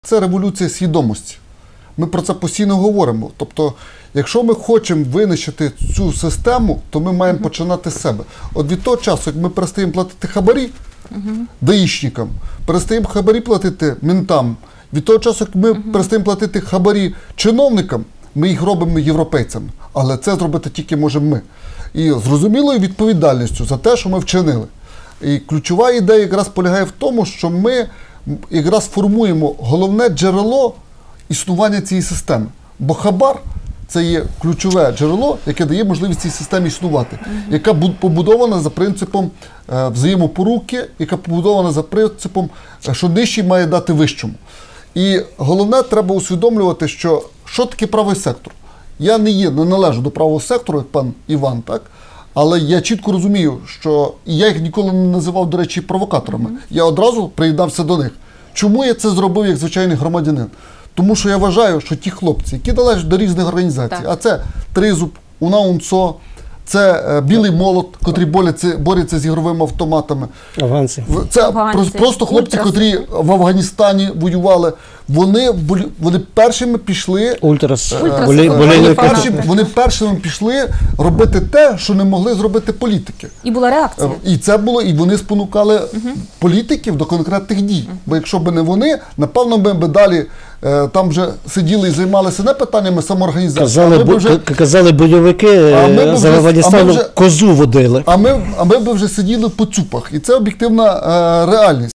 Це революція свідомості. Ми про це постійно говоримо. Тобто, якщо ми хочемо винищити цю систему, то ми маємо починати з себе. От від того часу, як ми перестаємо платити хабарі даїшникам, перестаємо хабарі платити ментам, від того часу, як ми перестаємо платити хабарі чиновникам, ми їх робимо європейцями. Але це зробити тільки можемо ми. І зрозумілою відповідальністю за те, що ми вчинили. І ключова ідея якраз полягає в тому, що ми якраз формуємо головне джерело існування цієї системи. Бо хабар – це є ключове джерело, яке дає можливість цій системі існувати, яка побудована за принципом взаємопоруки, яка побудована за принципом, що нижчий має дати вищому. І головне, треба усвідомлювати, що таке правий сектор. Я не належу до правого сектору, як пан Іван, так? Але я чітко розумію, що і я їх ніколи не називав, до речі, провокаторами. Я одразу приєднався до них. Чому я це зробив як звичайний громадянин? Тому що я вважаю, що ті хлопці, які належать до різних організацій, а це Тризуб, УНАУНСО, це Білий Молот, котрі борються з ігровими автоматами. Афганці. Це просто хлопці, котрі в Афганістані воювали. Вони першими пішли, вони першими пішли робити те, що не могли зробити політики. І була реакція. І це було, і вони спонукали політиків до конкретних дій. Бо якщо б не вони, напевно, ми б далі там вже сиділи і займалися не питаннями самоорганізації. Казали бойовики з Афганістану козу водили. А ми б вже сиділи по цупах. І це об'єктивна реальність.